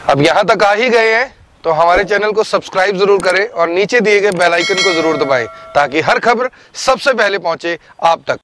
अब यहाँ तक आ ही गए हैं तो हमारे चैनल को सब्सक्राइब जरूर करें और नीचे दिए गए बेल आइकन को जरूर दबाएं ताकि हर खबर सबसे पहले पहुंचे आप तक।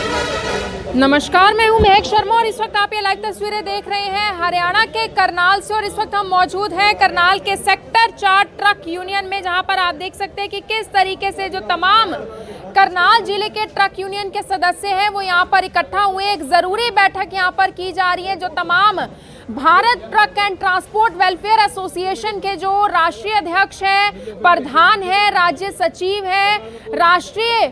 नमस्कार, मैं हूं महक शर्मा और इस वक्त आप ये लाइव तस्वीरें देख रहे हैं हरियाणा के करनाल से। और इस वक्त हम मौजूद हैं करनाल के सेक्टर 4 ट्रक यूनियन में, जहां पर आप देख सकते हैं कि किस तरीके से जो तमाम करनाल जिले के ट्रक यूनियन के सदस्य हैं वो यहां पर इकट्ठा हुए। एक ज़रूरी बैठक यहां पर की जा रही है। जो तमाम Bharat truck and transport welfare association के जो राष्ट्रीय अध्यक्ष है, प्रधान है, राज्य सचिव है, राष्ट्रीय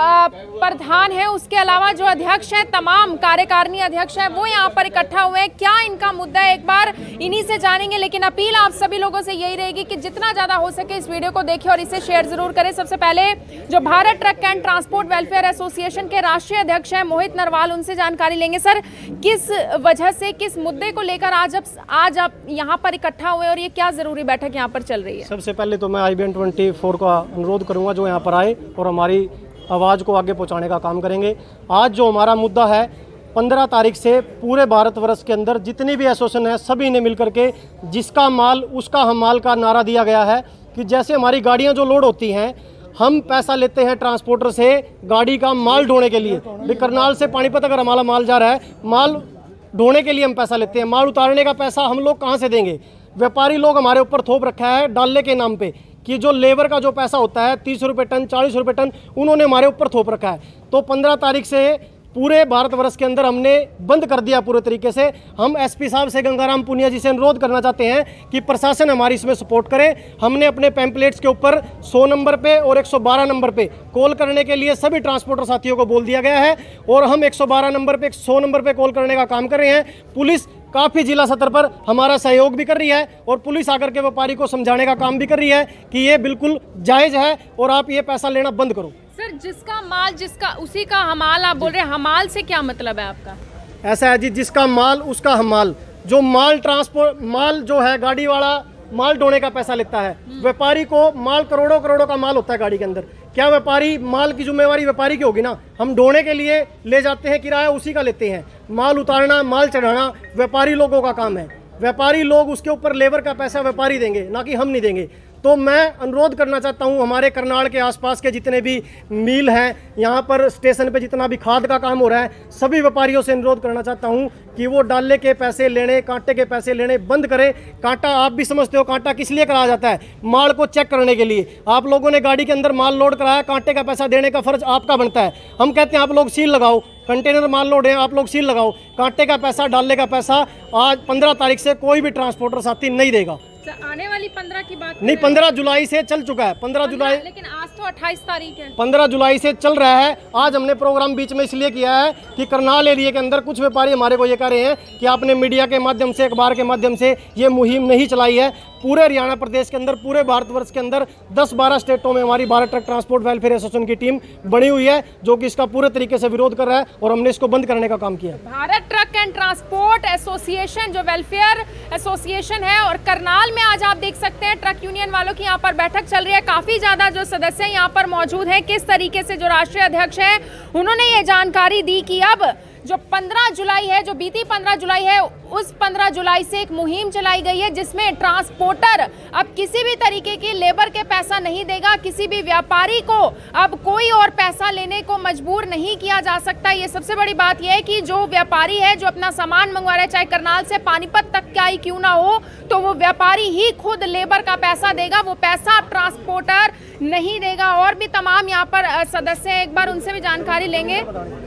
प्रधान है, उसके अलावा जो अध्यक्ष है, तमाम कार्यकारिणी अध्यक्ष है, वो यहाँ पर इकट्ठा हुए हैं। क्या इनका मुद्दा है, एक बार इन्हीं से जानेंगे। लेकिन अपील आप सभी लोगों से यही रहेगी कि जितना ज़्यादा हो सके इस वीडियो को देखें और इसे शेयर जरूर करें। सबसे पहले जो Bharat truck and transport welfare association के राष्ट्रीय अध्यक्ष हैं मोहित नरवाल, उनसे जानकारी लेंगे। सर, किस वजह से, किस मुद्दे को लेकर आज आप यहाँ पर इकट्ठा हुए और ये क्या जरूरी बैठक यहाँ पर चल रही है? सबसे पहले तो मैं IBN 24 का अनुरोध करूँगा जो यहाँ पर आए और हमारी आवाज़ को आगे पहुँचाने का काम करेंगे। आज जो हमारा मुद्दा है, 15 तारीख से पूरे भारतवर्ष के अंदर जितनी भी एसोसिएशन है सभी ने मिलकर के जिसका माल उसका हम माल का नारा दिया गया है कि जैसे हमारी गाड़ियाँ जो लोड होती हैं, हम पैसा लेते हैं ट्रांसपोर्टर से गाड़ी का माल ढोने के लिए। भी करनाल से पानीपत अगर हमारा माल जा रहा है, माल ढोने के लिए हम पैसा लेते हैं, माल उतारने का पैसा हम लोग कहाँ से देंगे? व्यापारी लोग हमारे ऊपर थोप रखा है डालने के नाम पे कि जो लेबर का जो पैसा होता है 30 रुपये टन, 40 रुपये टन, उन्होंने हमारे ऊपर थोप रखा है। तो 15 तारीख से पूरे भारतवर्ष के अंदर हमने बंद कर दिया पूरे तरीके से। हम SP साहब से, गंगाराम पुनिया जी से अनुरोध करना चाहते हैं कि प्रशासन हमारी इसमें सपोर्ट करे। हमने अपने पैम्पलेट्स के ऊपर 100 नंबर पे और 112 नंबर पे कॉल करने के लिए सभी ट्रांसपोर्टर साथियों को बोल दिया गया है और हम 112 नंबर पे, 100 नंबर पे कॉल करने का काम कर रहे हैं। पुलिस काफ़ी जिला स्तर पर हमारा सहयोग भी कर रही है और पुलिस आकर के व्यापारी को समझाने का काम भी कर रही है कि ये बिल्कुल जायज़ है और आप ये पैसा लेना बंद करो। सर, जिसका माल जिसका उसी का हमाल, आप बोल रहे हैं, हमाल से क्या मतलब है आपका? ऐसा है जी, जिसका माल उसका हमाल। जो माल ट्रांसपोर्ट, माल जो है गाड़ी वाला माल ढोने का पैसा लेता है, व्यापारी को माल करोड़ों करोड़ों का माल होता है गाड़ी के अंदर। क्या व्यापारी, माल की जिम्मेवारी व्यापारी की होगी ना? हम ढोने के लिए ले जाते हैं, किराया उसी का लेते हैं। माल उतारना, माल चढ़ाना व्यापारी लोगों का काम है। व्यापारी लोग, उसके ऊपर लेबर का पैसा व्यापारी देंगे, ना कि हम नहीं देंगे। तो मैं अनुरोध करना चाहता हूं हमारे करनाल के आसपास के जितने भी मिल हैं, यहाँ पर स्टेशन पे जितना भी खाद का काम हो रहा है, सभी व्यापारियों से अनुरोध करना चाहता हूं कि वो डाले के पैसे लेने, कांटे के पैसे लेने बंद करें। कांटा आप भी समझते हो, कांटा किस लिए कराया जाता है? माल को चेक करने के लिए। आप लोगों ने गाड़ी के अंदर माल लोड कराया, कांटे का पैसा देने का फर्ज आपका बनता है। हम कहते हैं आप लोग सील लगाओ, कंटेनर माल लोड है, आप लोग सील लगाओ। कांटे का पैसा, डालने का पैसा आज 15 तारीख से कोई भी ट्रांसपोर्टर साथी नहीं देगा। आने वाली 15 की बात नहीं, 15 जुलाई से चल चुका है। 15 जुलाई, लेकिन आज तो 28 तारीख है। 15 जुलाई से चल रहा है। आज हमने प्रोग्राम बीच में इसलिए किया है कि करनाल एरिया के अंदर कुछ व्यापारी हमारे को ये कह रहे हैं कि आपने मीडिया के माध्यम से, अखबार के माध्यम से ये मुहिम नहीं चलाई है। पूरे हरियाणा प्रदेश के अंदर, पूरे भारतवर्ष के अंदर 10-12 स्टेटों में हमारी Bharat truck transport welfare association की टीम बनी हुई है जो कि इसका पूरे तरीके से विरोध कर रहा है और हमने इसको बंद करने का काम किया। Bharat truck and transport association जो वेलफेयर एसोसिएशन है, और करनाल में आज आप देख सकते हैं ट्रक यूनियन वालों की यहाँ पर बैठक चल रही है। काफी ज्यादा जो सदस्य यहाँ पर मौजूद हैं। किस तरीके से जो राष्ट्रीय अध्यक्ष है उन्होंने ये जानकारी दी कि अब जो 15 जुलाई है, जो बीती 15 जुलाई है, उस 15 जुलाई से एक मुहिम चलाई गई है जिसमें ट्रांसपोर्टर अब किसी भी तरीके की लेबर के पैसा नहीं देगा। किसी भी व्यापारी को अब कोई और पैसा लेने को मजबूर नहीं किया जा सकता। ये सबसे बड़ी बात यह है कि जो व्यापारी है, जो अपना सामान मंगवा रहा है, चाहे करनाल से पानीपत तक का ही क्यों ना हो, तो वो व्यापारी ही खुद लेबर का पैसा देगा। वो पैसा अब ट्रांसपोर्टर नहीं देगा। और भी तमाम यहाँ पर सदस्य हैं, एक बार उनसे भी जानकारी लेंगे।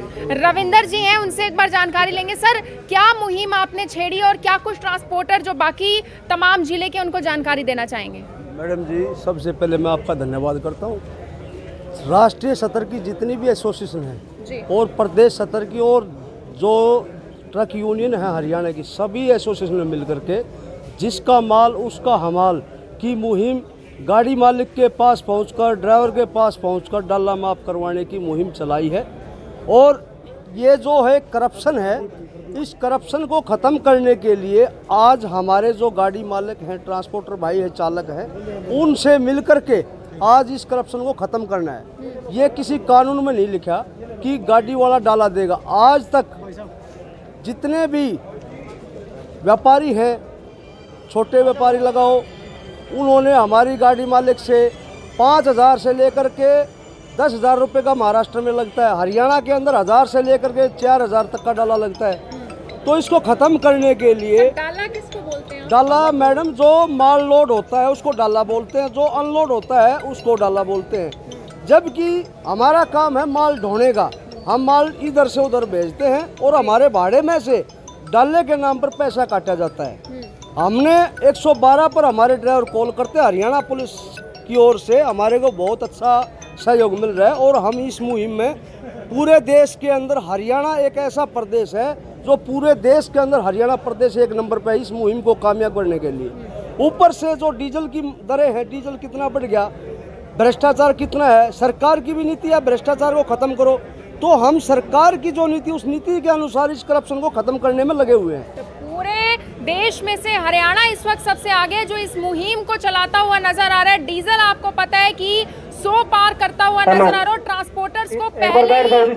रविंदर जी हैं, उनसे एक बार जानकारी लेंगे। सर, क्या मुहिम आपने छेड़ी और क्या कुछ ट्रांसपोर्टर जो बाकी तमाम जिले के उनको जानकारी देना चाहेंगे? मैडम जी, सबसे पहले मैं आपका धन्यवाद करता हूँ। राष्ट्रीय स्तर की जितनी भी एसोसिएशन है और प्रदेश स्तर की और जो ट्रक यूनियन है हरियाणा की, सभी एसोसिएशन में मिलकर के जिसका माल उसका हमाल की मुहिम गाड़ी मालिक के पास पहुंचकर, ड्राइवर के पास पहुंचकर डाला माफ करवाने की मुहिम चलाई है। और ये जो है करप्शन है, इस करप्शन को ख़त्म करने के लिए आज हमारे जो गाड़ी मालिक हैं, ट्रांसपोर्टर भाई है, चालक हैं, उनसे मिलकर के आज इस करप्शन को ख़त्म करना है। ये किसी कानून में नहीं लिखा कि गाड़ी वाला डाला देगा। आज तक जितने भी व्यापारी हैं छोटे व्यापारी लगाओ, उन्होंने हमारी गाड़ी मालिक से 5,000 से लेकर के 10,000 रुपये का महाराष्ट्र में लगता है, हरियाणा के अंदर 1,000 से लेकर के 4,000 तक का डाला लगता है। तो इसको ख़त्म करने के लिए डाला किसको बोलते हैं? डाला मैडम, जो माल लोड होता है उसको डाला बोलते हैं, जो अनलोड होता है उसको डाला बोलते हैं। जबकि हमारा काम है माल ढोने का, हम माल इधर से उधर भेजते हैं और हमारे भाड़े में से डाले के नाम पर पैसा काटा जाता है। हमने 112 पर हमारे ड्राइवर कॉल करते हैं, हरियाणा पुलिस की ओर से हमारे को बहुत अच्छा सहयोग मिल रहा है और हम इस मुहिम में पूरे देश के अंदर, हरियाणा एक ऐसा प्रदेश है जो पूरे देश के अंदर हरियाणा प्रदेश 1 नंबर पे है इस मुहिम को कामयाब करने के लिए। ऊपर से जो डीजल की दरें हैं, डीजल कितना बढ़ गया, भ्रष्टाचार कितना है, सरकार की भी नीति है भ्रष्टाचार को खत्म करो, तो हम सरकार की जो नीति उस नीति के अनुसार इस करप्शन को खत्म करने में लगे हुए हैं। तो पूरे देश में से हरियाणा इस वक्त सबसे आगे जो इस मुहिम को चलाता हुआ नजर आ रहा है। डीजल आपको पता है कि 100 पार करता हुआ नजर आ रहा है। ट्रांसपोर्टर्स को पहले ही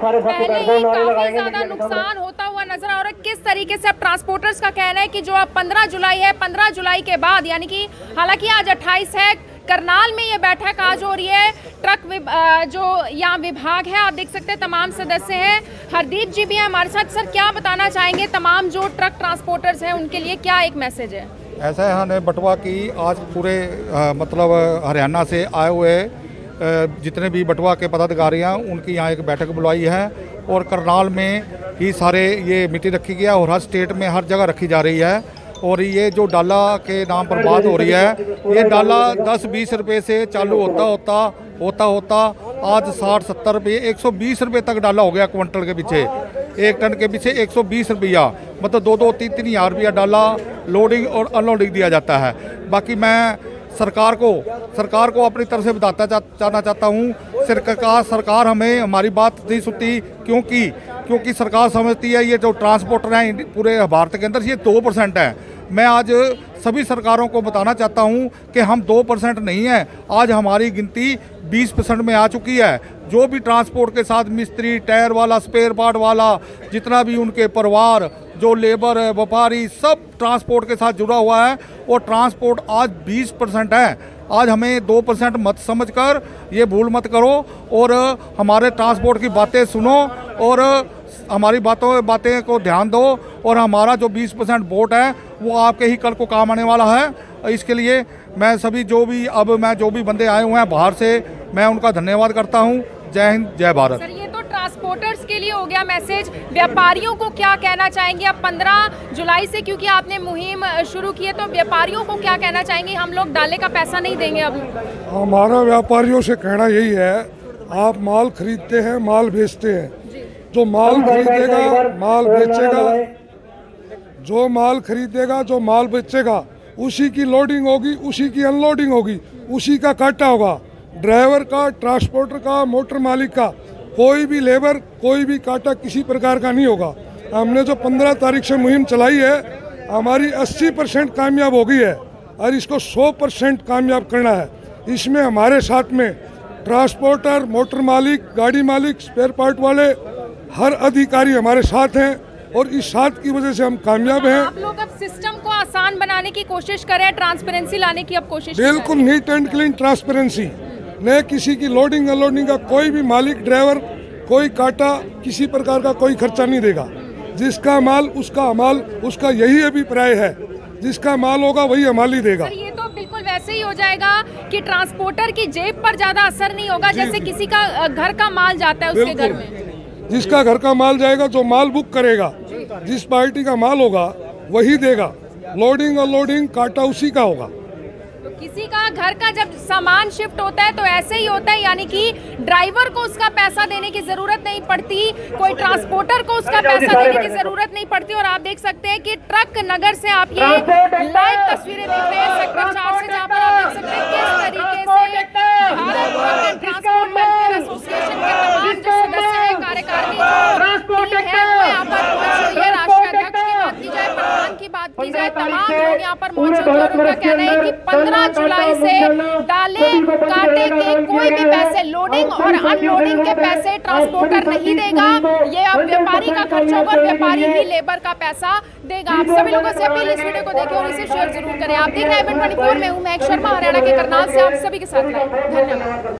काफी ज्यादा नुकसान होता हुआ नजर आ रहा है। किस तरीके से अब ट्रांसपोर्टर्स का कहना है कि जो अब 15 जुलाई है, 15 जुलाई के बाद, यानी कि हालांकि आज 28 है, करनाल में ये बैठक आज हो रही है। ट्रक जो यहाँ विभाग है, आप देख सकते हैं तमाम सदस्य हैं। हरदीप जी भी हैं हमारे साथ। सर, क्या बताना चाहेंगे तमाम जो ट्रक ट्रांसपोर्टर्स हैं उनके लिए क्या एक मैसेज है? ऐसा है, हमने बटवा की आज पूरे मतलब हरियाणा से आए हुए जितने भी बटवा के पदाधिकारी हैं उनकी यहाँ एक बैठक बुलाई है और करनाल में ही सारे ये मीटिंग रखी गया और हर स्टेट में हर जगह रखी जा रही है। और ये जो डाला के नाम पर बात हो रही है, ये डाला 10-20 रुपये से चालू होता आज 60-70 रुपये, 120 रुपये तक डाला हो गया क्विंटल के पीछे, 1 टन के पीछे 120 रुपया, मतलब 2-3 हज़ार रुपया डाला लोडिंग और अनलोडिंग दिया जाता है। बाकी मैं सरकार को अपनी तरफ से बताना चाहता हूँ, सरकार हमें हमारी बात नहीं सुनती, क्योंकि सरकार समझती है ये जो ट्रांसपोर्टर हैं पूरे भारत के अंदर ये 2% है। मैं आज सभी सरकारों को बताना चाहता हूं कि हम 2% नहीं है, आज हमारी गिनती 20% में आ चुकी है। जो भी ट्रांसपोर्ट के साथ मिस्त्री, टायर वाला, स्पेयर पार्ट वाला, जितना भी उनके परिवार, जो लेबर है, व्यापारी, सब ट्रांसपोर्ट के साथ जुड़ा हुआ है और ट्रांसपोर्ट आज 20% है। आज हमें 2% मत समझकर ये भूल मत करो और हमारे ट्रांसपोर्ट की बातें सुनो और हमारी बातें को ध्यान दो और हमारा जो 20% वोट है वो आपके ही कल को काम आने वाला है। इसके लिए मैं सभी जो भी बंदे आए हुए हैं बाहर से, मैं उनका धन्यवाद करता हूं। जय हिंद, जय भारत। सर, ये तो ट्रांसपोर्टर्स के लिए हो गया मैसेज। व्यापारियों को क्या कहना चाहेंगे अब 15 जुलाई से, क्योंकि आपने मुहिम शुरू की है, तो व्यापारियों को क्या कहना चाहेंगे? हम लोग डाले का पैसा नहीं देंगे अब। हमारा व्यापारियों से कहना यही है, आप माल खरीदते हैं, माल बेचते हैं, जो माल खरीदेगा माल बेचेगा, जो माल खरीदेगा जो माल बेचेगा उसी की लोडिंग होगी, उसी की अनलोडिंग होगी, उसी का काटा होगा। ड्राइवर का, ट्रांसपोर्टर का, मोटर मालिक का कोई भी लेबर, कोई भी काटा किसी प्रकार का नहीं होगा। हमने जो 15 तारीख से मुहिम चलाई है, हमारी 80% कामयाब हो गई है और इसको 100% कामयाब करना है। इसमें हमारे साथ में ट्रांसपोर्टर, मोटर मालिक, गाड़ी मालिक, स्पेयर पार्ट वाले, हर अधिकारी हमारे साथ हैं और इस साथ की वजह से हम कामयाब हैं। आप लोग अब सिस्टम को आसान बनाने की कोशिश करें, ट्रांसपेरेंसी लाने की अब कोशिश बिल्कुल नीट एंड क्लीन ट्रांसपेरेंसी, न किसी की लोडिंग अनलोडिंग का कोई भी मालिक, ड्राइवर, कोई काटा, किसी प्रकार का कोई खर्चा नहीं देगा। जिसका माल उसका अमाल, उसका यही अभिप्राय है, जिसका माल होगा वही अमाल ही देगा। ये तो बिल्कुल वैसे ही हो जाएगा कि ट्रांसपोर्टर की जेब पर ज्यादा असर नहीं होगा, जैसे किसी का घर का माल जाता है उसके घर में। जिसका घर का माल जाएगा, जो माल बुक करेगा, जिस पार्टी का माल होगा वही देगा, लोडिंग और लोडिंग काटा उसी का होगा। तो किसी का घर का जब सामान शिफ्ट होता है तो ऐसे ही होता है, यानी कि ड्राइवर को उसका पैसा देने की जरूरत नहीं पड़ती, कोई ट्रांसपोर्टर को उसका पैसा देने की जरूरत नहीं पड़ती। और आप देख सकते हैं कि ट्रक नगर से आप ये लाइव तस्वीरें देख रहे हैं सेक्टर 4 से, जहाँ पर आप देख सकते हैं किस तरीके से भारत ट्रांसपोर्ट वेलफेयर एसोसिएशन के तमाम जो सदस्य हैं, कार्यकारिणी जो टीम है, वो यहाँ पर पहुंच रही है। राष्ट्रीय अध्यक्ष की बात की जाए, प्रधान की बात की जाए, तमाम लोग यहाँ पर मौजूद हैं और उनका कहना है कि 15 जुलाई से डाले काटे के कोई भी पैसे, लोडिंग और अनलोडिंग के पैसे ट्रांसपोर्टर नहीं देगा। ये अब व्यापारी का खर्च होगा और व्यापारी ही लेबर का पैसा देगा। आप सभी लोगों से अपील, इस वीडियो को देखें और इसे शेयर जरूर करें। आप देख रहे हैं IVN24, मैं हूं महक शर्मा, हरियाणा के करनाल से आप सभी के साथ। धन्यवाद।